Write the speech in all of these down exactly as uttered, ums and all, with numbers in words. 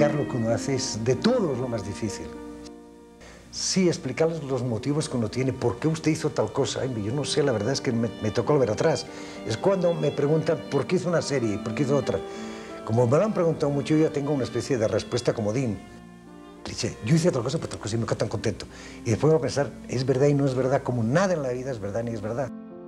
explicar lo que uno hace es de todo lo más difícil. Sí, explicarles los motivos que uno tiene, por qué usted hizo tal cosa. Ay, yo no sé, la verdad es que me, me tocó volver atrás. Es cuando me preguntan por qué hizo una serie, por qué hizo otra. Como me lo han preguntado mucho, yo ya tengo una especie de respuesta comodín. Dice, yo hice otra cosa, pero otra cosa y me quedo tan contento. Y después voy a pensar, es verdad y no es verdad, como nada en la vida es verdad ni es verdad.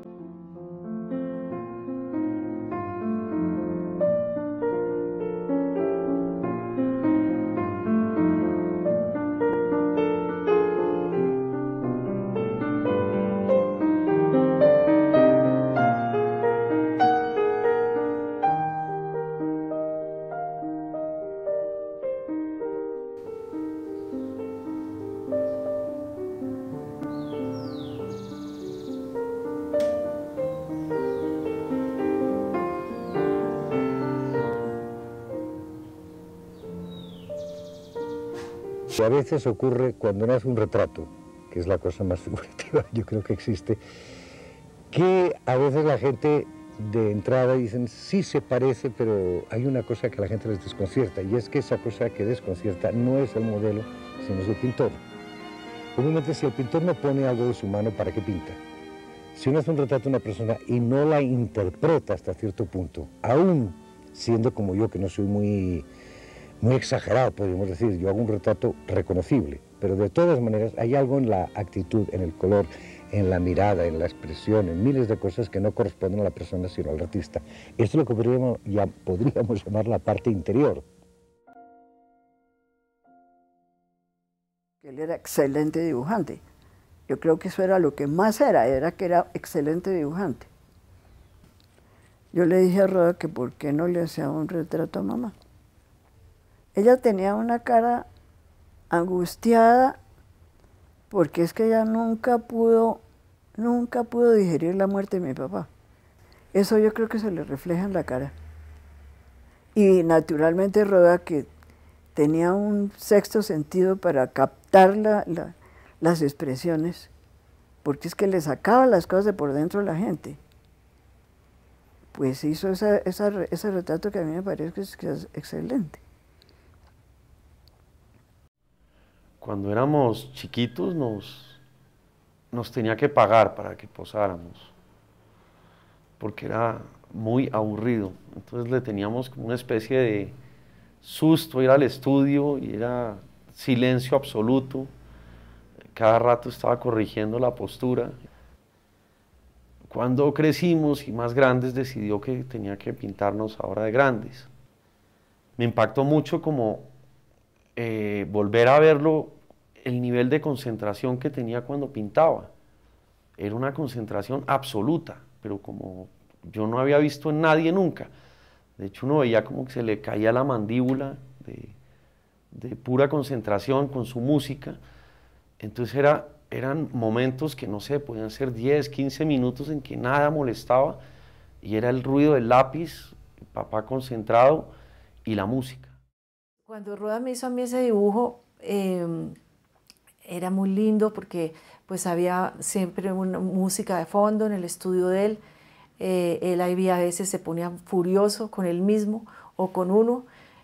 Y a veces ocurre cuando uno hace un retrato, que es la cosa más figurativa, yo creo que existe, que a veces la gente de entrada dicen, sí se parece, pero hay una cosa que a la gente les desconcierta, y es que esa cosa que desconcierta no es el modelo, sino es el pintor. Obviamente, si el pintor no pone algo de su mano, ¿para qué pinta? Si uno hace un retrato de una persona y no la interpreta hasta cierto punto, aún siendo como yo, que no soy muy... muy exagerado, podríamos decir, yo hago un retrato reconocible, pero de todas maneras hay algo en la actitud, en el color, en la mirada, en la expresión, en miles de cosas que no corresponden a la persona sino al artista. Esto es lo que podríamos, ya, podríamos llamar la parte interior. Él era excelente dibujante. Yo creo que eso era lo que más era, era que era excelente dibujante. Yo le dije a Roda que por qué no le hacía un retrato a mamá. Ella tenía una cara angustiada porque es que ella nunca pudo, nunca pudo digerir la muerte de mi papá. Eso yo creo que se le refleja en la cara. Y naturalmente Roda, que tenía un sexto sentido para captar la, la, las expresiones, porque es que le sacaba las cosas de por dentro a la gente. Pues hizo esa, esa, ese retrato que a mí me parece que es, que es excelente. Cuando éramos chiquitos nos, nos tenía que pagar para que posáramos, porque era muy aburrido. Entonces le teníamos como una especie de susto ir al estudio y era silencio absoluto. Cada rato estaba corrigiendo la postura. Cuando crecimos y más grandes decidió que tenía que pintarnos ahora de grandes. Me impactó mucho como eh, volver a verlo, el nivel de concentración que tenía cuando pintaba. Era una concentración absoluta, pero como yo no había visto en nadie nunca. De hecho, uno veía como que se le caía la mandíbula de, de pura concentración con su música. Entonces era, eran momentos que, no sé, podían ser diez, quince minutos en que nada molestaba y era el ruido del lápiz, el papá concentrado y la música. Cuando Roda me hizo a mí ese dibujo, eh, era muy lindo porque pues había siempre una música de fondo en el estudio de él. Eh, él ahí a veces se ponía furioso con él mismo o con uno,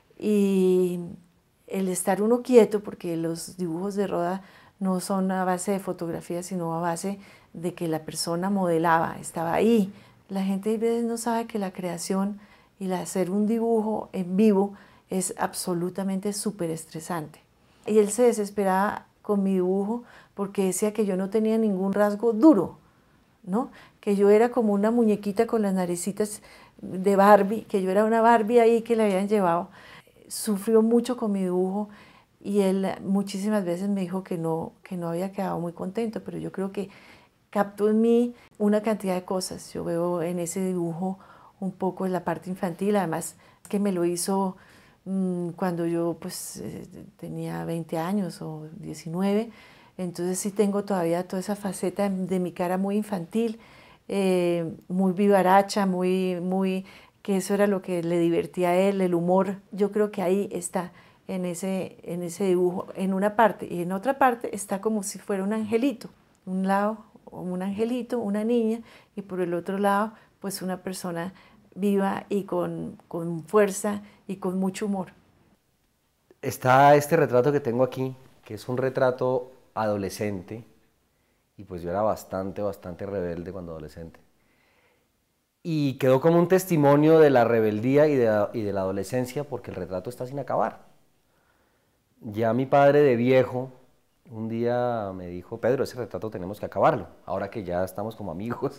y el estar uno quieto, porque los dibujos de Roda no son a base de fotografía, sino a base de que la persona modelaba, estaba ahí. La gente a veces no sabe que la creación y el hacer un dibujo en vivo es absolutamente súper estresante. Y él se desesperaba con mi dibujo porque decía que yo no tenía ningún rasgo duro, ¿no? Que yo era como una muñequita con las naricitas de Barbie, que yo era una Barbie ahí que le habían llevado. Sufrió mucho con mi dibujo y él muchísimas veces me dijo que no, que no había quedado muy contento, pero yo creo que captó en mí una cantidad de cosas. Yo veo en ese dibujo un poco la parte infantil, además que me lo hizo mmm, cuando yo pues eh, tenía veinte años o diecinueve, entonces sí tengo todavía toda esa faceta de mi cara muy infantil, eh, muy vivaracha, muy, muy, que eso era lo que le divertía a él, el humor. Yo creo que ahí está, en ese, en ese dibujo, en una parte, y en otra parte está como si fuera un angelito, un lado un angelito, una niña, y por el otro lado pues una persona viva y con, con fuerza y con mucho humor. Está este retrato que tengo aquí, que es un retrato adolescente, y pues yo era bastante, bastante rebelde cuando adolescente. Y quedó como un testimonio de la rebeldía y de la, y de la adolescencia, porque el retrato está sin acabar. Ya mi padre de viejo, un día me dijo, Pedro, ese retrato tenemos que acabarlo, ahora que ya estamos como amigos.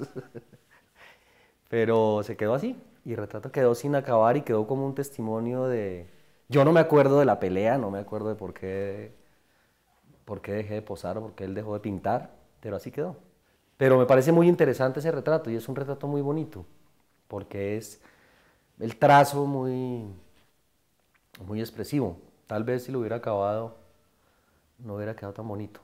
Pero se quedó así, y el retrato quedó sin acabar y quedó como un testimonio de... Yo no me acuerdo de la pelea, no me acuerdo de por qué, por qué dejé de posar o por qué él dejó de pintar, pero así quedó. Pero me parece muy interesante ese retrato y es un retrato muy bonito, porque es el trazo muy, muy expresivo. Tal vez si lo hubiera acabado, no hubiera quedado tan bonito.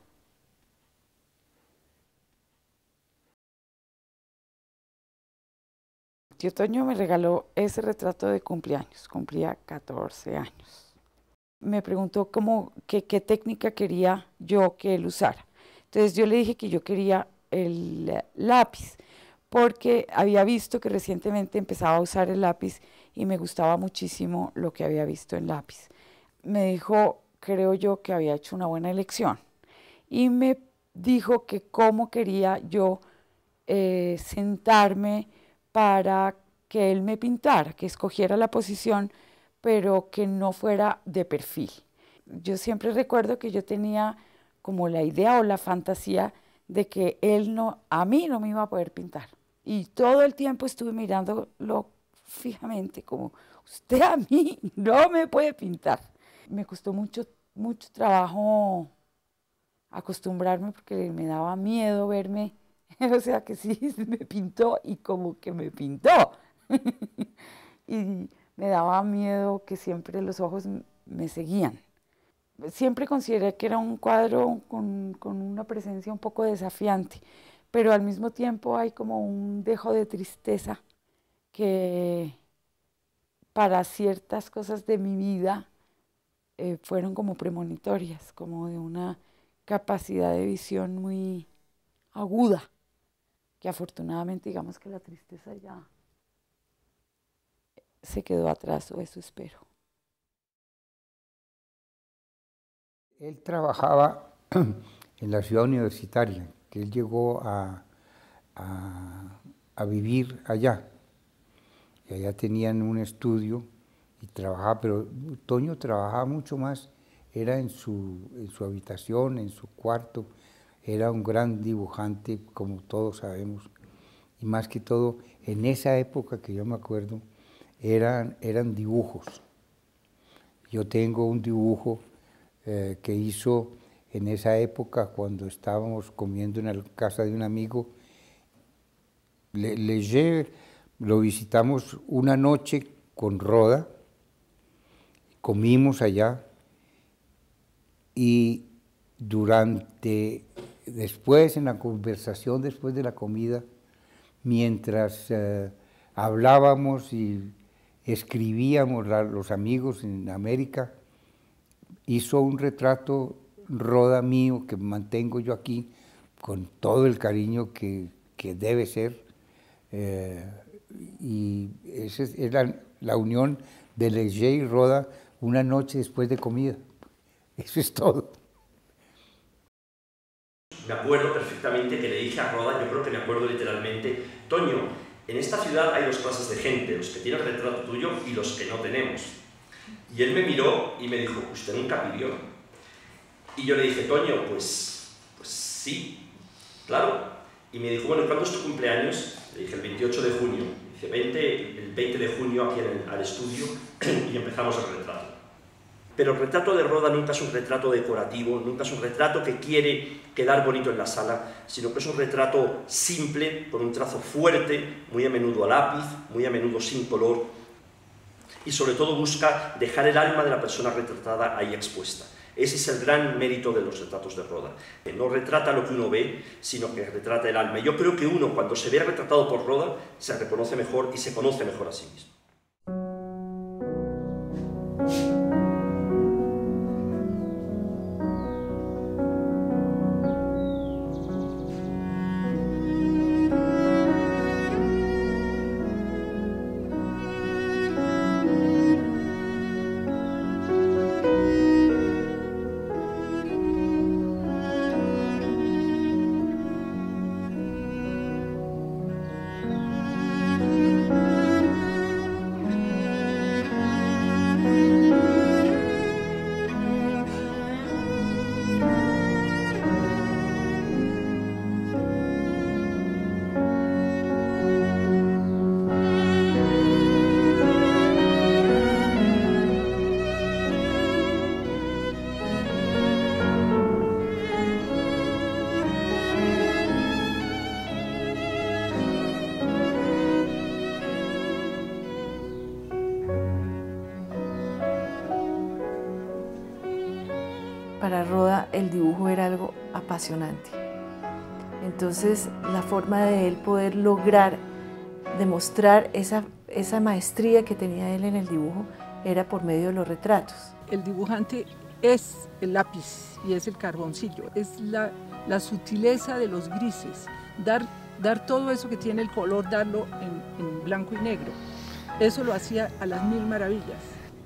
Tío Toño me regaló ese retrato de cumpleaños, cumplía catorce años. Me preguntó cómo, qué, qué técnica quería yo que él usara. Entonces yo le dije que yo quería el lápiz, porque había visto que recientemente empezaba a usar el lápiz y me gustaba muchísimo lo que había visto en lápiz. Me dijo, creo yo que había hecho una buena elección, y me dijo que cómo quería yo eh, sentarme para que él me pintara, que escogiera la posición, pero que no fuera de perfil. Yo siempre recuerdo que yo tenía como la idea o la fantasía de que él no, a mí no me iba a poder pintar. Y todo el tiempo estuve mirándolo fijamente, como, usted a mí no me puede pintar. Me costó mucho, mucho trabajo acostumbrarme porque me daba miedo verme, o sea que sí, me pintó y como que me pintó. Y me daba miedo que siempre los ojos me seguían. Siempre consideré que era un cuadro con, con una presencia un poco desafiante, pero al mismo tiempo hay como un dejo de tristeza que para ciertas cosas de mi vida eh, fueron como premonitorias, como de una capacidad de visión muy aguda, que afortunadamente digamos que la tristeza ya se quedó atrás, o eso espero. Él trabajaba en la ciudad universitaria, que él llegó a, a, a vivir allá. Y allá tenían un estudio y trabajaba, pero Toño trabajaba mucho más, era en su, en su habitación, en su cuarto. Era un gran dibujante, como todos sabemos. Y más que todo, en esa época que yo me acuerdo, eran, eran dibujos. Yo tengo un dibujo eh, que hizo en esa época cuando estábamos comiendo en la casa de un amigo. Le, Leger lo visitamos una noche con Roda, comimos allá y durante, después en la conversación, después de la comida, mientras eh, hablábamos y escribíamos la, los amigos en América, hizo un retrato Roda mío que mantengo yo aquí con todo el cariño que, que debe ser, eh, y esa es la, la unión de Leger y Roda una noche después de comida. Eso es todo. Me acuerdo perfectamente que le dije a Roda, yo creo que me acuerdo literalmente, Toño, en esta ciudad hay dos clases de gente, los que tienen el retrato tuyo y los que no tenemos. Y él me miró y me dijo, ¿usted nunca pidió? Y yo le dije, Toño, pues, pues sí, claro. Y me dijo, bueno, ¿cuándo es tu cumpleaños? Le dije, el veintiocho de junio. Dice, vente el veinte de junio aquí en el, al estudio y empezamos el retrato. Pero el retrato de Roda nunca es un retrato decorativo, nunca es un retrato que quiere quedar bonito en la sala, sino que es un retrato simple, con un trazo fuerte, muy a menudo a lápiz, muy a menudo sin color, y sobre todo busca dejar el alma de la persona retratada ahí expuesta. Ese es el gran mérito de los retratos de Roda. Que no retrata lo que uno ve, sino que retrata el alma. Y yo creo que uno, cuando se ve retratado por Roda, se reconoce mejor y se conoce mejor a sí mismo. Música para Roda el dibujo era algo apasionante. Entonces, la forma de él poder lograr demostrar esa, esa maestría que tenía él en el dibujo era por medio de los retratos. El dibujante es el lápiz y es el carboncillo, es la, la sutileza de los grises, dar, dar todo eso que tiene el color, darlo en, en blanco y negro. Eso lo hacía a las mil maravillas.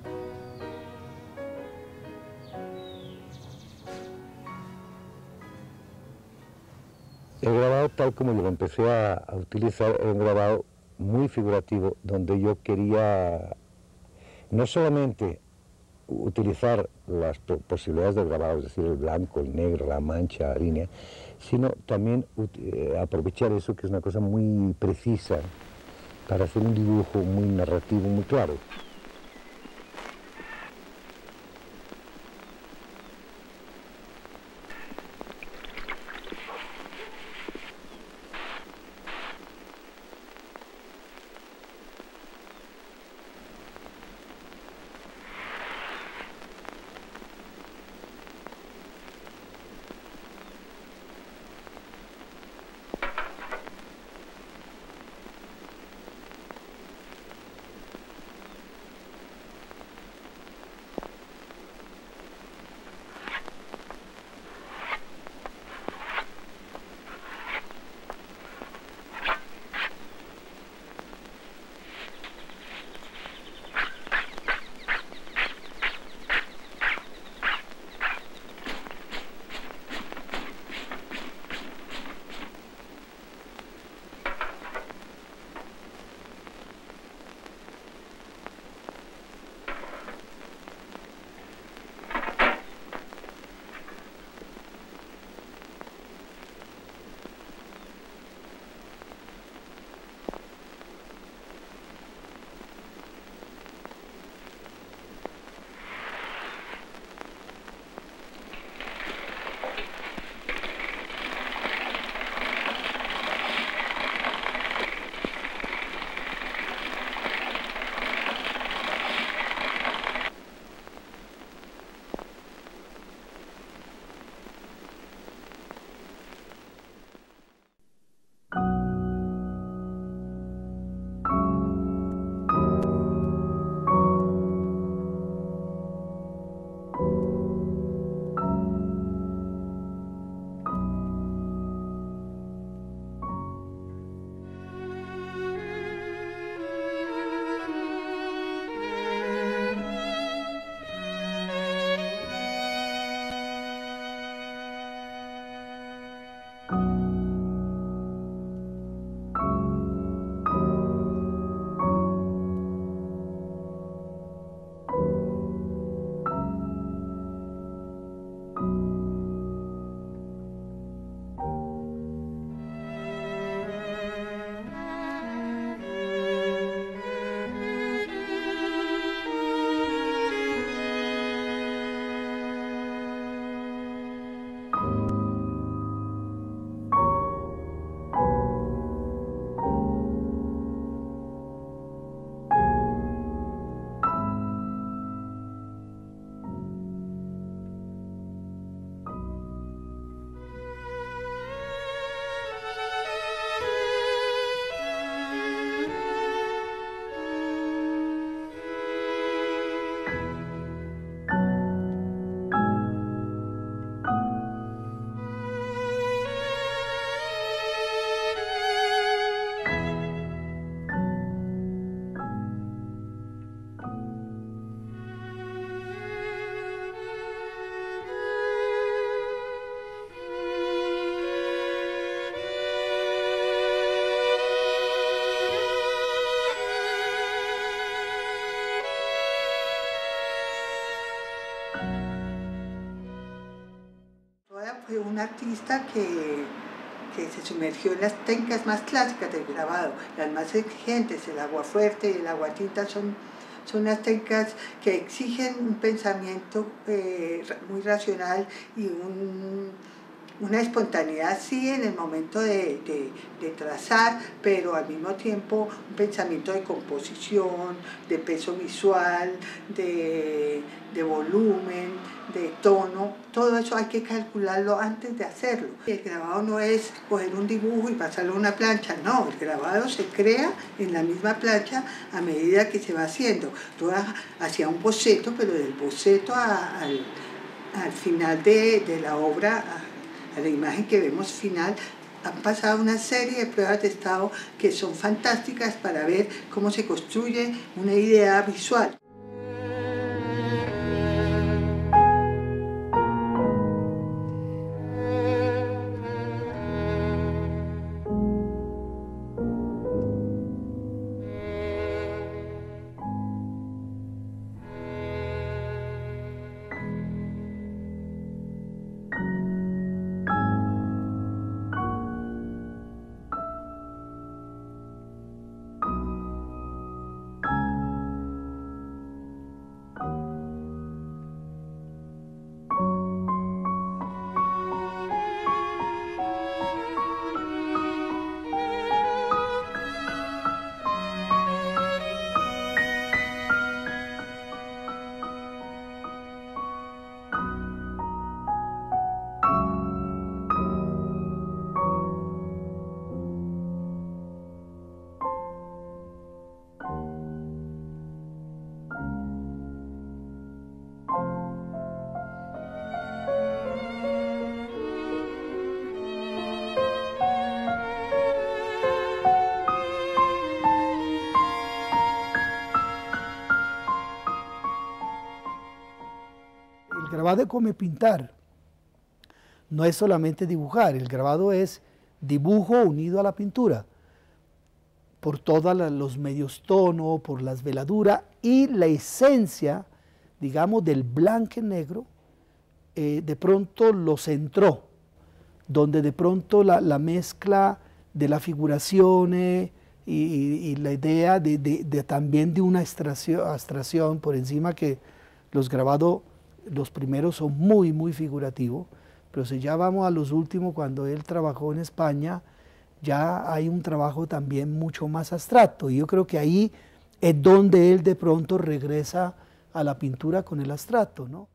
El grabado, tal como yo lo empecé a, a utilizar, era un grabado muy figurativo, donde yo quería no solamente utilizar las posibilidades del grabado, es decir, el blanco, el negro, la mancha, la línea, sino también eh, aprovechar eso, que es una cosa muy precisa, para hacer un dibujo muy narrativo, muy claro. Fue un artista que, que se sumergió en las técnicas más clásicas del grabado, las más exigentes, el agua fuerte y el agua tinta son, son unas técnicas que exigen un pensamiento eh, muy racional y un, una espontaneidad sí en el momento de, de, de trazar, pero al mismo tiempo un pensamiento de composición, de peso visual, de, de volumen, de tono. Todo eso hay que calcularlo antes de hacerlo. El grabado no es coger un dibujo y pasarlo a una plancha, no, el grabado se crea en la misma plancha a medida que se va haciendo. Yo hacía un boceto, pero del boceto a, al, al final de, de la obra, a, a la imagen que vemos final, han pasado una serie de pruebas de estado que son fantásticas para ver cómo se construye una idea visual. El grabado es como pintar, no es solamente dibujar, el grabado es dibujo unido a la pintura, por todos los medios tonos, por las veladuras y la esencia, digamos, del blanco y negro, eh, de pronto lo centró, donde de pronto la, la mezcla de las figuraciones y, y, y la idea de, de, de también de una abstracción, abstracción por encima, que los grabados, los primeros son muy, muy figurativos, pero si ya vamos a los últimos, cuando él trabajó en España, ya hay un trabajo también mucho más abstracto, y yo creo que ahí es donde él de pronto regresa a la pintura con el abstracto, ¿no?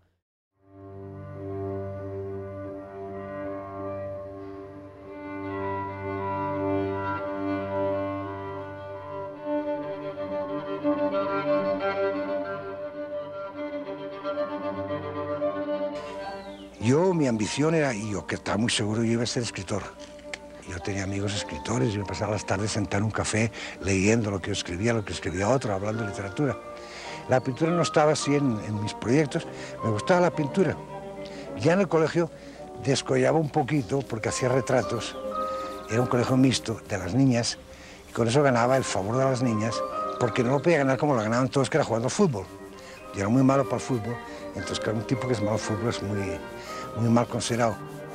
Yo, mi ambición era, y yo que estaba muy seguro, yo iba a ser escritor. Yo tenía amigos escritores, yo me pasaba las tardes sentado en un café leyendo lo que yo escribía, lo que escribía otro, hablando de literatura. La pintura no estaba así en, en mis proyectos, me gustaba la pintura. Ya en el colegio descollaba un poquito porque hacía retratos, era un colegio mixto de las niñas, y con eso ganaba el favor de las niñas, porque no lo podía ganar como lo ganaban todos, que era jugando al fútbol. Yo era muy malo para el fútbol, entonces claro, un tipo que es malo al fútbol es muy, muy mal considerado.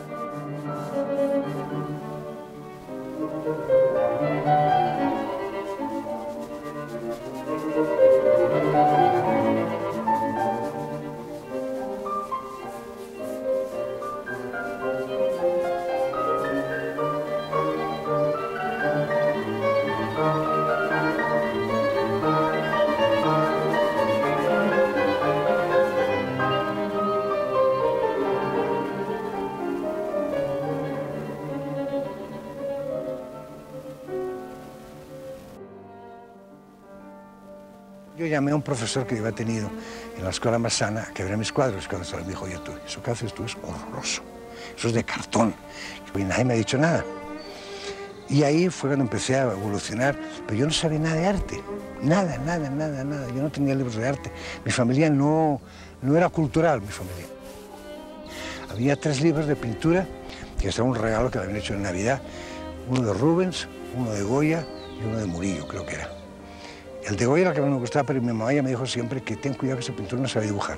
Yo llamé a un profesor que yo había tenido en la escuela más sana que viera mis cuadros. Cuando se me dijo, oye, tú, eso que haces tú es horroroso, eso es de cartón. Y nadie me ha dicho nada. Y ahí fue cuando empecé a evolucionar, pero yo no sabía nada de arte, nada, nada, nada, nada. Yo no tenía libros de arte. Mi familia no, no era cultural, mi familia. Había tres libros de pintura, que era un regalo que me habían hecho en Navidad. Uno de Rubens, uno de Goya y uno de Murillo, creo que era. El de Goya era el que me gustaba, pero mi mamá ya me dijo siempre que ten cuidado que ese pintor no sabe dibujar.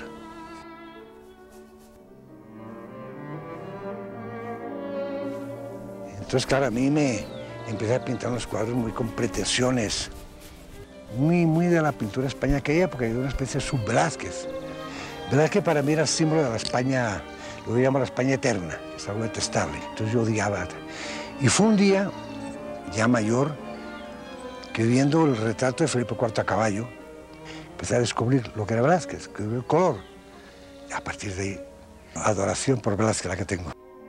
Entonces, claro, a mí me empecé a pintar unos cuadros muy con pretensiones, muy, muy de la pintura española de aquella época, de una especie de sub-Velázquez. Velázquez para mí era el símbolo de la España lo que llama la España eterna, es algo detestable. Entonces yo odiaba. Y fue un día, ya mayor, que viendo el retrato de Felipe cuarto a caballo, empecé a descubrir lo que era Velázquez, que era el color. Y a partir de ahí, adoración por Velázquez la que tengo.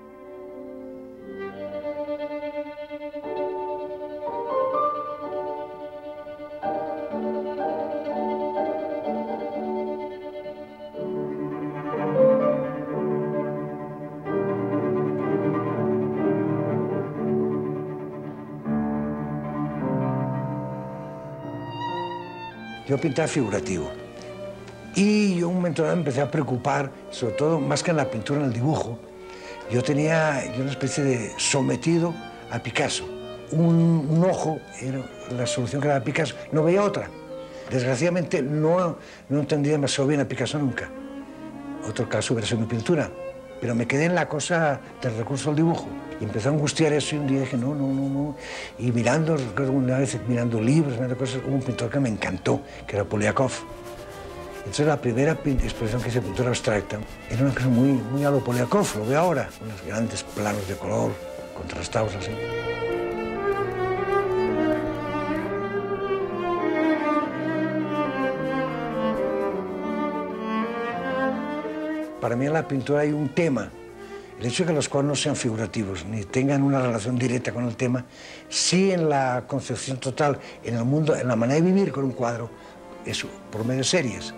Yo pintaba figurativo y yo un momento dado me empecé a preocupar, sobre todo más que en la pintura, en el dibujo. Yo tenía yo una especie de sometido a Picasso. Un, un ojo era la solución que daba Picasso, no veía otra. Desgraciadamente no, no entendí demasiado bien a Picasso nunca. Otro caso hubiera sido mi pintura, pero me quedé en la cosa del recurso al dibujo. Y empezó a angustiar eso y un día dije, no, no, no, no. Y mirando, recuerdo una vez mirando libros, mirando cosas, hubo un pintor que me encantó, que era Poliakov. Entonces la primera expresión que hice, pintura abstracta, era una cosa muy, muy a lo Poliakov, lo veo ahora, unos grandes planos de color, contrastados así. Para mí en la pintura hay un tema. El hecho de que los cuadros no sean figurativos, ni tengan una relación directa con el tema, sí en la concepción total, en el mundo, en la manera de vivir con un cuadro, eso, por medio de series.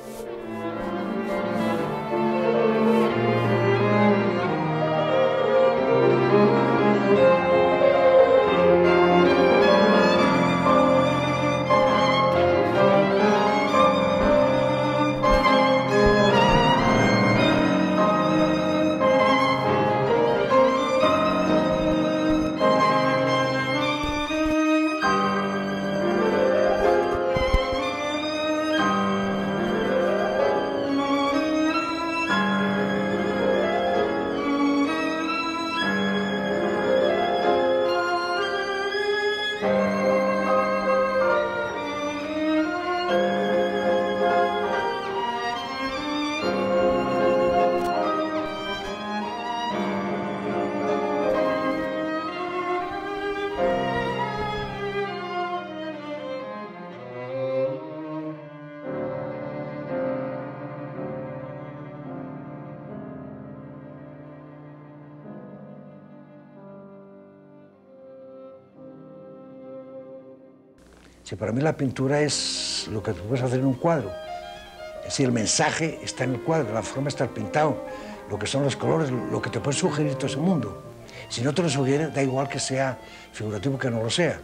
Sí, para mí la pintura es lo que tú puedes hacer en un cuadro. Es decir, el mensaje está en el cuadro, la forma está pintado, lo que son los colores, lo que te puede sugerir todo ese mundo. Si no te lo sugiere, da igual que sea figurativo que no lo sea.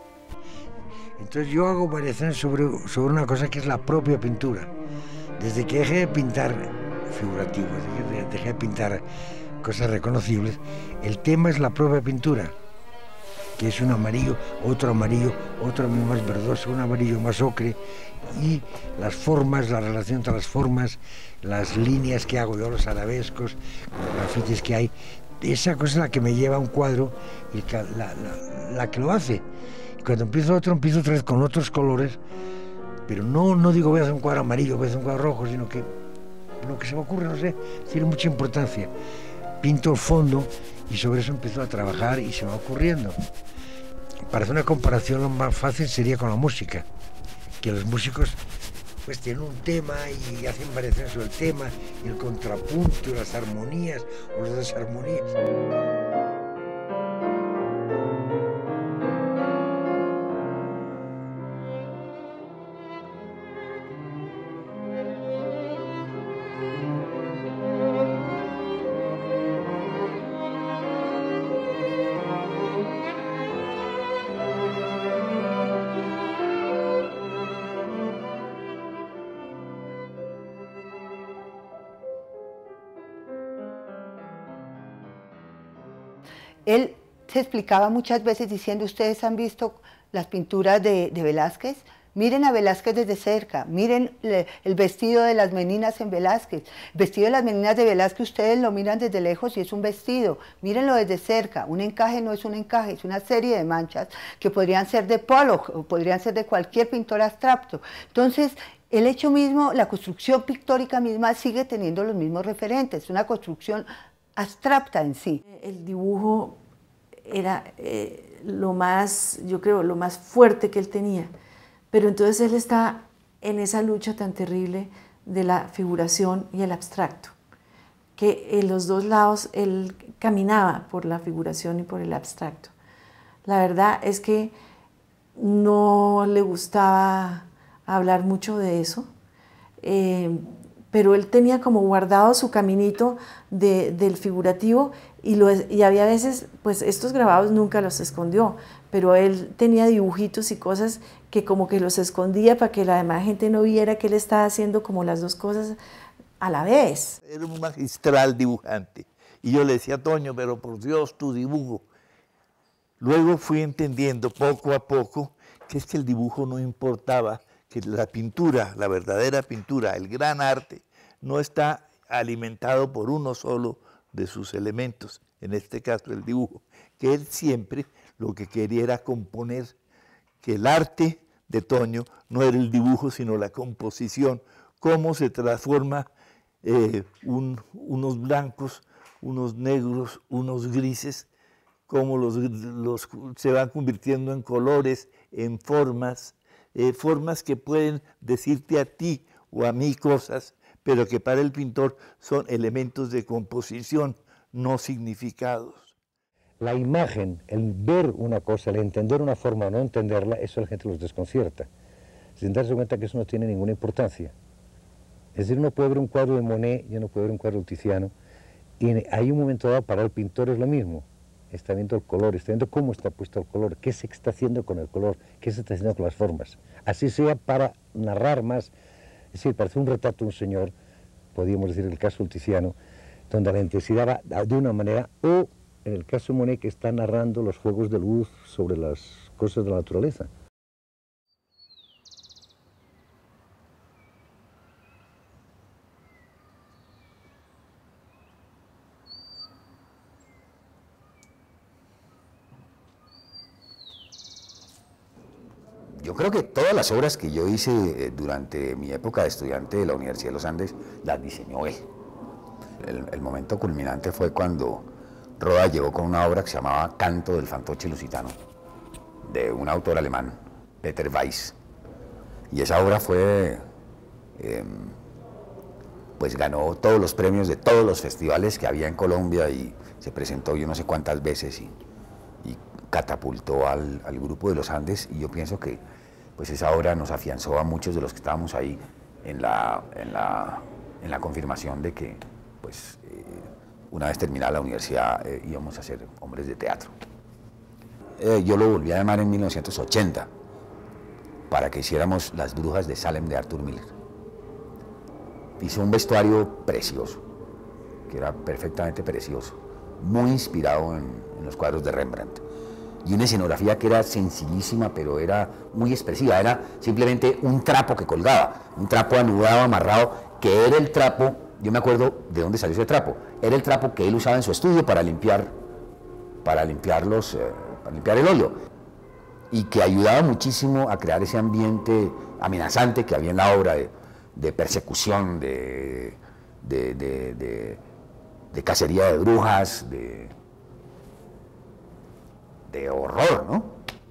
Entonces yo hago variaciones sobre, sobre una cosa que es la propia pintura. Desde que dejé de pintar figurativo, desde que dejé de pintar cosas reconocibles, el tema es la propia pintura, que es un amarillo, otro amarillo, otro más verdoso, un amarillo más ocre, y las formas, la relación entre las formas, las líneas que hago yo, los arabescos, los grafitis que hay, esa cosa es la que me lleva a un cuadro y la, la, la que lo hace. Y cuando empiezo otro, empiezo otra vez con otros colores, pero no, no digo voy a hacer un cuadro amarillo, voy a hacer un cuadro rojo, sino que lo que se me ocurre, no sé, tiene mucha importancia. Pinto el fondo y sobre eso empiezo a trabajar y se va ocurriendo. Para hacer una comparación, lo más fácil sería con la música, que los músicos pues tienen un tema y hacen variaciones sobre el tema, y el contrapunto, y las armonías o las desarmonías. Él se explicaba muchas veces diciendo, ustedes han visto las pinturas de, de Velázquez, miren a Velázquez desde cerca, miren le, el vestido de las meninas en Velázquez. El vestido de las meninas de Velázquez ustedes lo miran desde lejos y es un vestido, mírenlo desde cerca. Un encaje no es un encaje, es una serie de manchas que podrían ser de Pollock o podrían ser de cualquier pintor abstracto. Entonces, el hecho mismo, la construcción pictórica misma sigue teniendo los mismos referentes, una construcción abstracta en sí. El dibujo era eh, lo más, yo creo, lo más fuerte que él tenía, pero entonces él está en esa lucha tan terrible de la figuración y el abstracto, que en los dos lados él caminaba por la figuración y por el abstracto. La verdad es que no le gustaba hablar mucho de eso, eh, pero él tenía como guardado su caminito de, del figurativo y, lo, y había veces, pues estos grabados nunca los escondió, pero él tenía dibujitos y cosas que como que los escondía para que la demás gente no viera que él estaba haciendo como las dos cosas a la vez. Era un magistral dibujante y yo le decía, Toño, pero por Dios, tu dibujo. Luego fui entendiendo poco a poco que es que el dibujo no importaba, que la pintura, la verdadera pintura, el gran arte, no está alimentado por uno solo de sus elementos, en este caso el dibujo, que él siempre lo que quería era componer, que el arte de Toño no era el dibujo sino la composición, cómo se transforma eh, un, unos blancos, unos negros, unos grises, cómo los, los, se van convirtiendo en colores, en formas, eh, formas que pueden decirte a ti o a mí cosas, pero que para el pintor son elementos de composición, no significados. La imagen, el ver una cosa, el entender una forma o no entenderla, eso a la gente los desconcierta, sin darse cuenta que eso no tiene ninguna importancia. Es decir, uno puede ver un cuadro de Monet y uno puede ver un cuadro de Tiziano, y hay un momento dado para el pintor es lo mismo. Está viendo el color, está viendo cómo está puesto el color, qué se está haciendo con el color, qué se está haciendo con las formas. Así sea para narrar más, es decir, para hacer un retrato de un señor, podríamos decir el caso del Tiziano, donde la intensidad va de una manera, o en el caso de Monet que está narrando los juegos de luz sobre las cosas de la naturaleza. Yo creo que todas las obras que yo hice durante mi época de estudiante de la Universidad de los Andes las diseñó él. El, el momento culminante fue cuando Roda llegó con una obra que se llamaba Canto del Fantoche Lusitano, de un autor alemán, Peter Weiss. Y esa obra fue, eh, pues ganó todos los premios de todos los festivales que había en Colombia y se presentó yo no sé cuántas veces y, y catapultó al, al grupo de los Andes, y yo pienso que pues esa obra nos afianzó a muchos de los que estábamos ahí en la, en la, en la confirmación de que pues, eh, una vez terminada la universidad eh, íbamos a ser hombres de teatro. Eh, yo lo volví a llamar en mil novecientos ochenta para que hiciéramos Las Brujas de Salem de Arthur Miller. Hizo un vestuario precioso, que era perfectamente precioso, muy inspirado en, en los cuadros de Rembrandt. Y una escenografía que era sencillísima, pero era muy expresiva. Era simplemente un trapo que colgaba, un trapo anudado, amarrado, que era el trapo, yo me acuerdo de dónde salió ese trapo, era el trapo que él usaba en su estudio para limpiar, para limpiar, los, eh, para limpiar el óleo, y que ayudaba muchísimo a crear ese ambiente amenazante que había en la obra de, de persecución, de, de, de, de, de cacería de brujas, de... de horror, ¿no?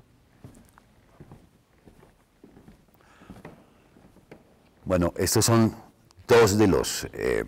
Bueno, estos son dos de los eh,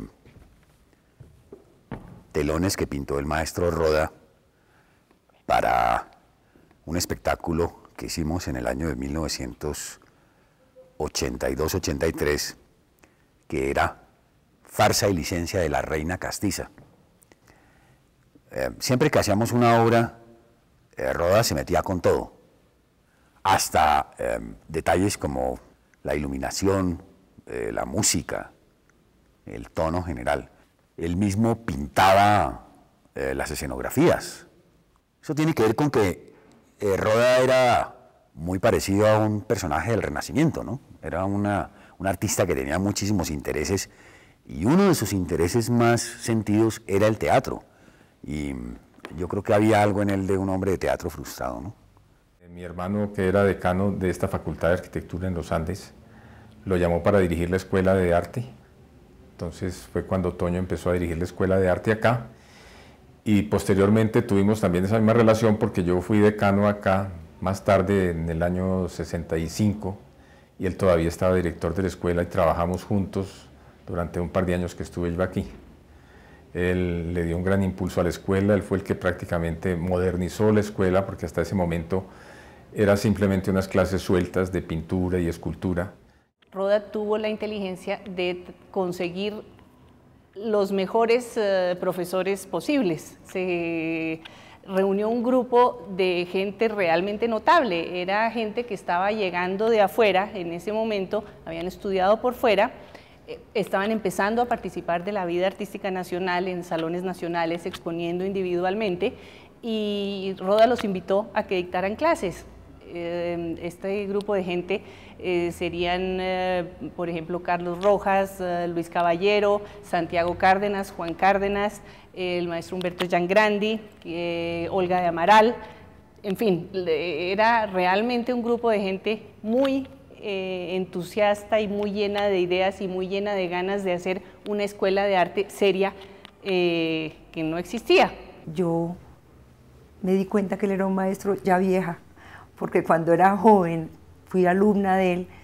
telones que pintó el maestro Roda para un espectáculo que hicimos en el año de mil novecientos ochenta y dos ochenta y tres, que era Farsa y licencia de la reina castiza. Eh, siempre que hacíamos una obra, Eh, Roda se metía con todo, hasta eh, detalles como la iluminación, eh, la música, el tono general. Él mismo pintaba eh, las escenografías. Eso tiene que ver con que eh, Roda era muy parecido a un personaje del Renacimiento, ¿no? Era una, un artista que tenía muchísimos intereses, y uno de sus intereses más sentidos era el teatro. Y yo creo que había algo en él de un hombre de teatro frustrado, ¿no? Mi hermano, que era decano de esta Facultad de Arquitectura en los Andes, lo llamó para dirigir la escuela de arte. Entonces fue cuando Toño empezó a dirigir la escuela de arte acá. Y posteriormente tuvimos también esa misma relación porque yo fui decano acá más tarde en el año sesenta y cinco y él todavía estaba director de la escuela y trabajamos juntos durante un par de años que estuve yo aquí. Él le dio un gran impulso a la escuela, él fue el que prácticamente modernizó la escuela porque hasta ese momento era simplemente unas clases sueltas de pintura y escultura. Roda tuvo la inteligencia de conseguir los mejores uh, profesores posibles. Se reunió un grupo de gente realmente notable, era gente que estaba llegando de afuera en ese momento, habían estudiado por fuera, eh, estaban empezando a participar de la vida artística nacional en salones nacionales, exponiendo individualmente, y Roda los invitó a que dictaran clases. Este grupo de gente eh, serían, eh, por ejemplo, Carlos Rojas, eh, Luis Caballero, Santiago Cárdenas, Juan Cárdenas, eh, el maestro Humberto Giangrandi, eh, Olga de Amaral, en fin, era realmente un grupo de gente muy eh, entusiasta y muy llena de ideas y muy llena de ganas de hacer una escuela de arte seria eh, que no existía. Yo me di cuenta que él era un maestro ya vieja, porque cuando era joven fui alumna de él,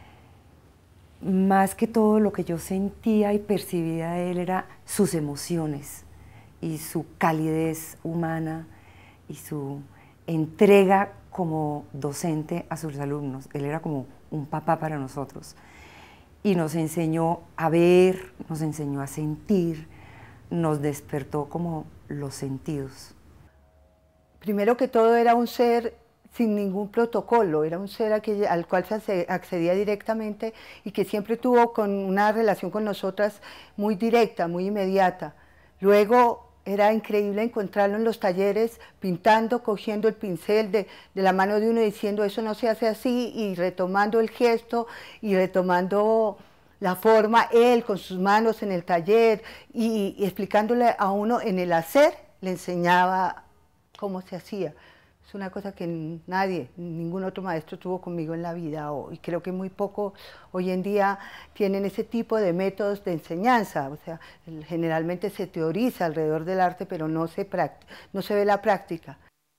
más que todo lo que yo sentía y percibía de él era sus emociones y su calidez humana y su entrega como docente a sus alumnos. Él era como un papá para nosotros y nos enseñó a ver, nos enseñó a sentir, nos despertó como los sentidos. Primero que todo era un ser sin ningún protocolo, era un ser aquel, al cual se accedía directamente y que siempre tuvo con una relación con nosotras muy directa, muy inmediata. Luego era increíble encontrarlo en los talleres pintando, cogiendo el pincel de, de la mano de uno y diciendo eso no se hace así, y retomando el gesto y retomando la forma, él con sus manos en el taller y, y explicándole a uno en el hacer, le enseñaba cómo se hacía. Es una cosa que nadie, ningún otro maestro tuvo conmigo en la vida, y creo que muy poco hoy en día tienen ese tipo de métodos de enseñanza. O sea, generalmente se teoriza alrededor del arte, pero no se, no se ve la práctica.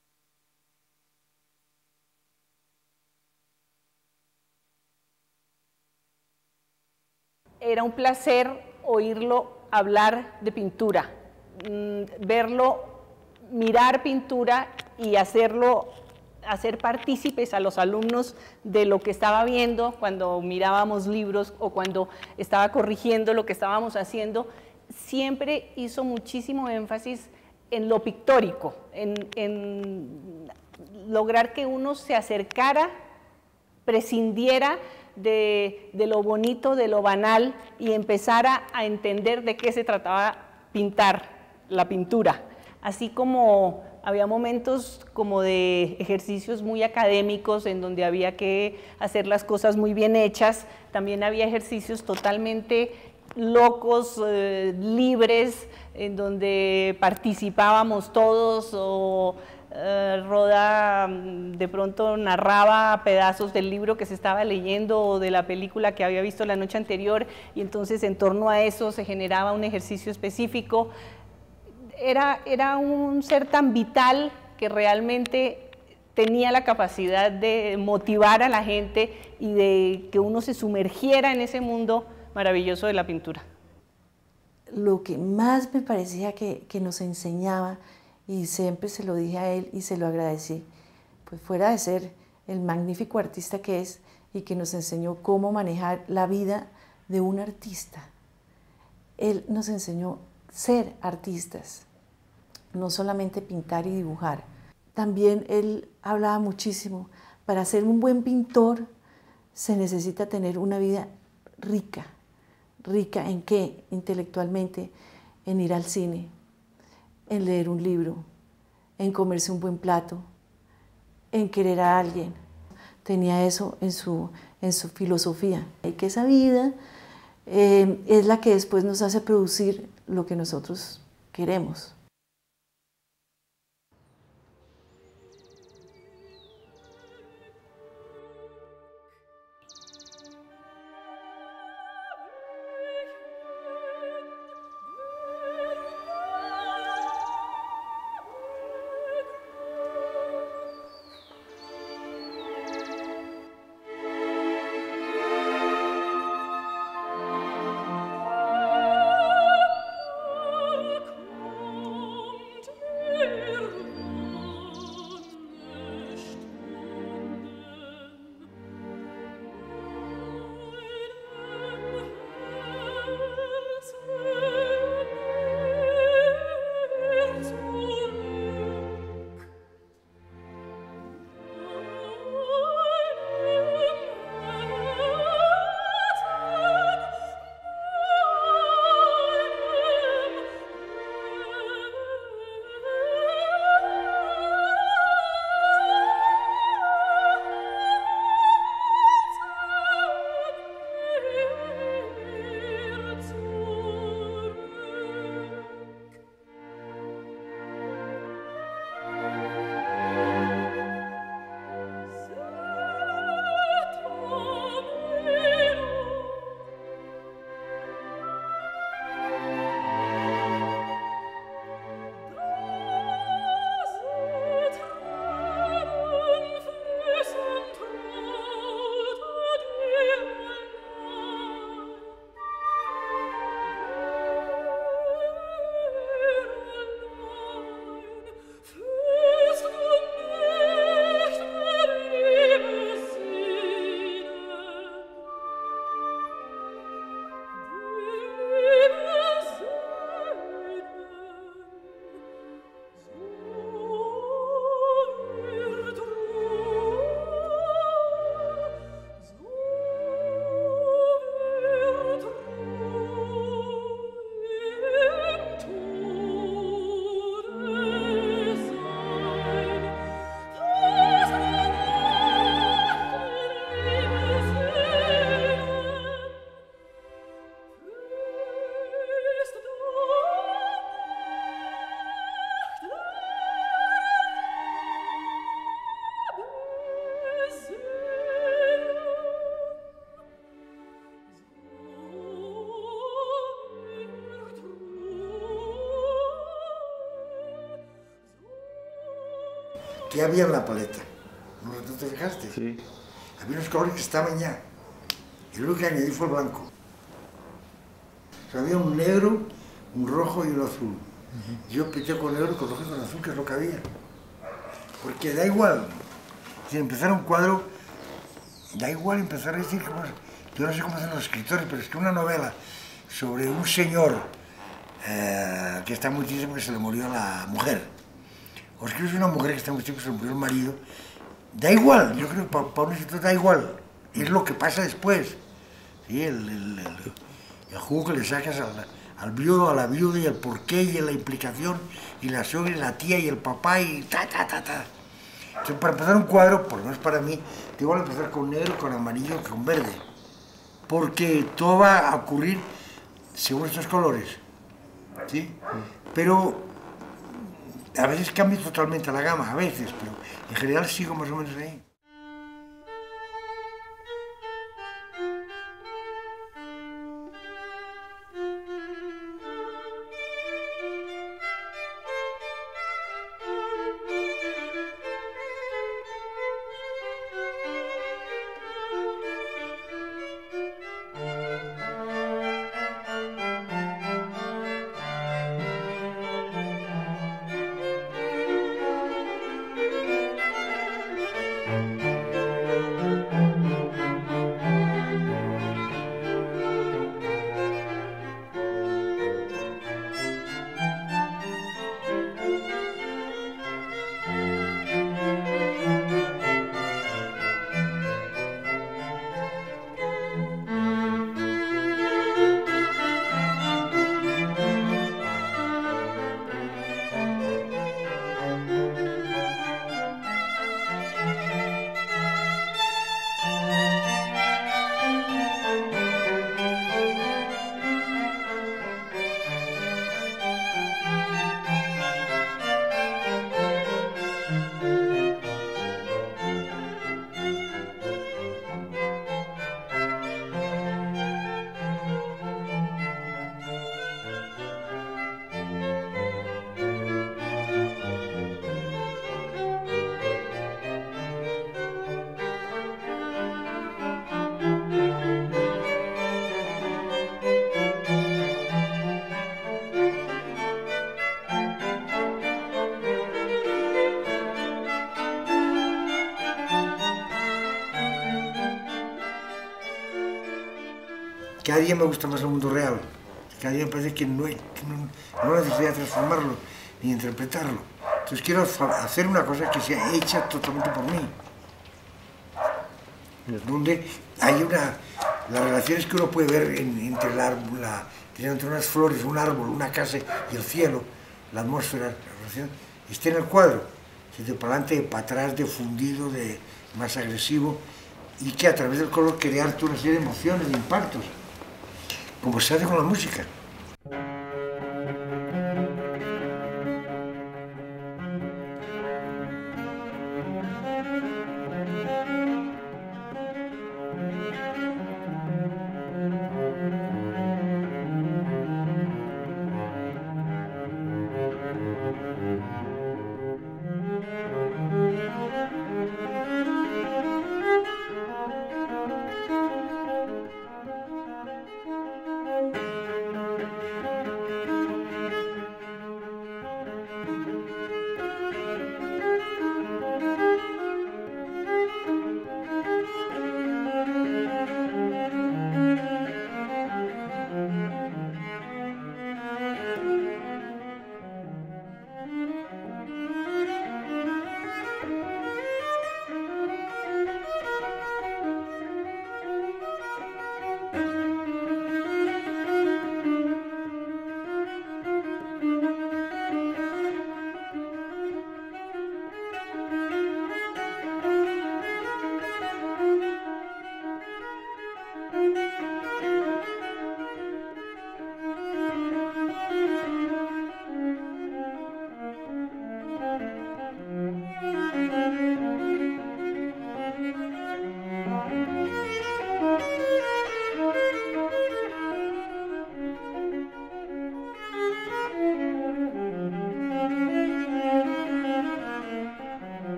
Era un placer oírlo hablar de pintura, verlo mirar pintura y hacerlo, hacer partícipes a los alumnos de lo que estaba viendo cuando mirábamos libros o cuando estaba corrigiendo lo que estábamos haciendo. Siempre hizo muchísimo énfasis en lo pictórico, en, en lograr que uno se acercara, prescindiera de, de lo bonito, de lo banal, y empezara a entender de qué se trataba pintar, la pintura. Así como había momentos como de ejercicios muy académicos en donde había que hacer las cosas muy bien hechas, también había ejercicios totalmente locos, eh, libres, en donde participábamos todos, o eh, Roda de pronto narraba pedazos del libro que se estaba leyendo o de la película que había visto la noche anterior, y entonces en torno a eso se generaba un ejercicio específico. Era, era un ser tan vital que realmente tenía la capacidad de motivar a la gente y de que uno se sumergiera en ese mundo maravilloso de la pintura. Lo que más me parecía que, que nos enseñaba, y siempre se lo dije a él y se lo agradecí, pues fuera de ser el magnífico artista que es y que nos enseñó cómo manejar la vida de un artista, él nos enseñó ser artistas, no solamente pintar y dibujar. También él hablaba muchísimo, para ser un buen pintor se necesita tener una vida rica. ¿Rica en qué? Intelectualmente, en ir al cine, en leer un libro, en comerse un buen plato, en querer a alguien. Tenía eso en su, en su filosofía. Y que esa vida eh, es la que después nos hace producir lo que nosotros queremos. ¿Qué había en la paleta? ¿No te fijaste? Sí. Había unos colores que estaban ya. Y lo que añadí fue el blanco. O sea, había un negro, un rojo y un azul. Uh-huh. Yo pinté con negro, con rojo y con azul, que es lo que había. Porque da igual. Si empezar un cuadro, da igual empezar a decir que, bueno, yo no sé cómo hacen los escritores, pero es que una novela sobre un señor eh, que está muy triste porque se le murió la mujer, o escribes una mujer que está muy triste porque se le murió el marido, da igual, yo creo que para, para un escritor da igual, es lo que pasa después, ¿sí? el, el, el, el jugo que le sacas al, al viudo, a la viuda, y el porqué, y la implicación, y la suegra, y la tía, y el papá, y ta, ta, ta, ta. Entonces, para empezar un cuadro, por lo menos para mí, da igual empezar con negro, con amarillo, con verde, porque todo va a ocurrir según estos colores, ¿sí? Pero a veces cambio totalmente la gama, a veces, pero en general sigo más o menos ahí. Cada día me gusta más el mundo real. Cada día me parece que no hay, que no, no hay necesidad de transformarlo ni interpretarlo. Entonces quiero hacer una cosa que sea hecha totalmente por mí. Donde hay una... Las relaciones que uno puede ver en, entre, la, la, entre unas flores, un árbol, una casa y el cielo, la atmósfera, la relación, esté en el cuadro. De para adelante, de para atrás, de fundido, de más agresivo, y que a través del color crearte una serie de emociones, de impactos, como se hace con la música.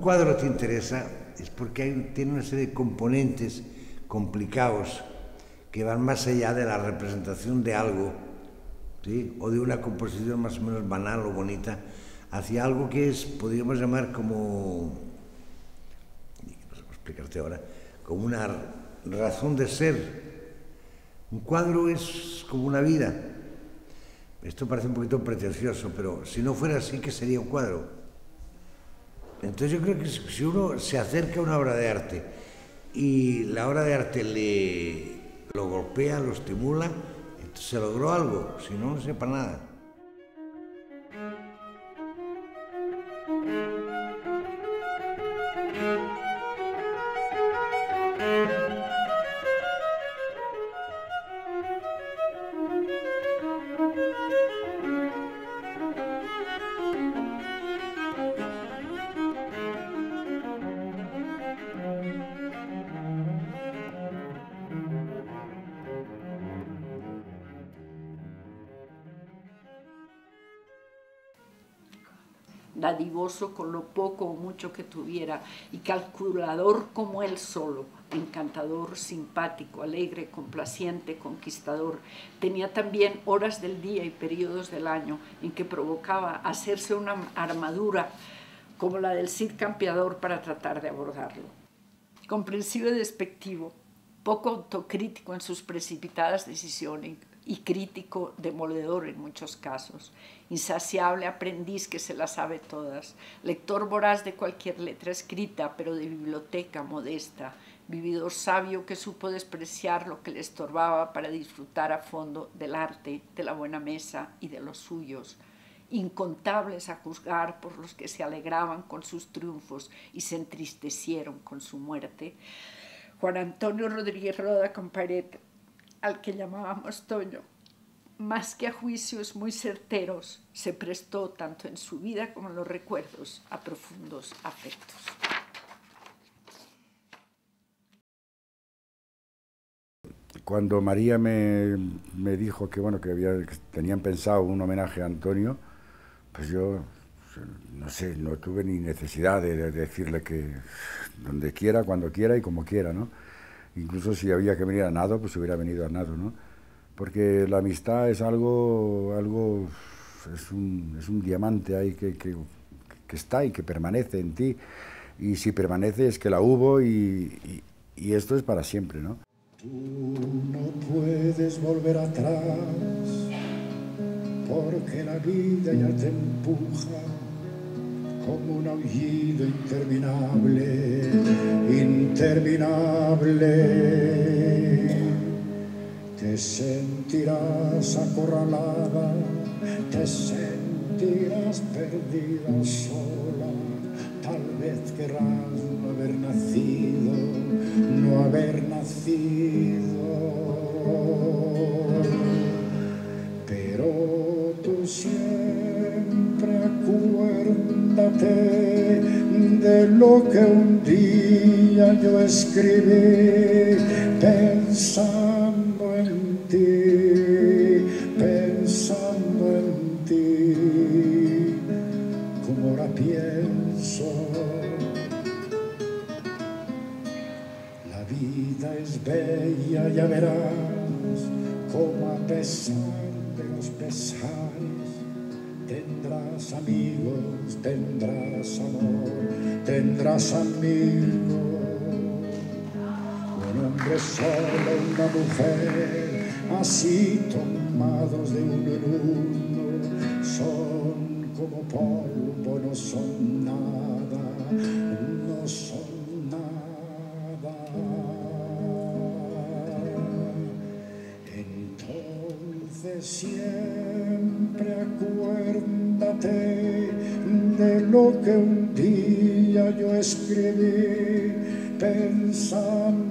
cuadro te interesa es porque hay, tiene una serie de componentes complicados que van más allá de la representación de algo, ¿sí? O de una composición más o menos banal o bonita, hacia algo que es, podríamos llamar como, no sé cómo explicarte ahora, como una razón de ser. Un cuadro es como una vida. Esto parece un poquito pretencioso, pero si no fuera así, ¿qué sería un cuadro? Entonces yo creo que si uno se acerca a una obra de arte y la obra de arte le lo golpea, lo estimula, entonces se logró algo, si no, no sepa nada. Dadivoso con lo poco o mucho que tuviera y calculador como él solo, encantador, simpático, alegre, complaciente, conquistador. Tenía también horas del día y periodos del año en que provocaba hacerse una armadura como la del Cid Campeador para tratar de abordarlo. Comprensivo y despectivo, poco autocrítico en sus precipitadas decisiones y crítico demoledor en muchos casos, insaciable aprendiz que se las sabe todas, lector voraz de cualquier letra escrita, pero de biblioteca modesta, vividor sabio que supo despreciar lo que le estorbaba para disfrutar a fondo del arte, de la buena mesa y de los suyos, incontables a juzgar por los que se alegraban con sus triunfos y se entristecieron con su muerte. Juan Antonio Rodríguez Roda Comparet, al que llamábamos Toño, más que a juicios muy certeros, se prestó tanto en su vida como en los recuerdos a profundos afectos. Cuando María me, me dijo que, bueno, que, había, que tenían pensado un homenaje a Antonio, pues yo, no sé, no tuve ni necesidad de, de decirle que donde quiera, cuando quiera y como quiera, ¿no? Incluso si había que venir a nado, pues hubiera venido a nado, ¿no? Porque la amistad es algo, algo es, un, es un diamante ahí que, que, que está y que permanece en ti. Y si permanece es que la hubo y, y, y esto es para siempre, ¿no? Tú no puedes volver atrás porque la vida ya te empuja como un aullido interminable, interminable. Te sentirás acorralada, te sentirás perdida sola, tal vez querrás no haber nacido, no haber nacido. Pero tú siempre acuérdate de lo que un día yo escribí pensando en ti, pensando en ti, como ahora pienso. La vida es bella, ya verás, como a pesar de los pesares tendrás amigos, tendrás amor, tendrás amigos. Un hombre solo, una mujer, así tomados de uno en uno, son como polvo, no son nada, no son nada. Entonces siempre acuérdate de lo que un día yo escribí pensando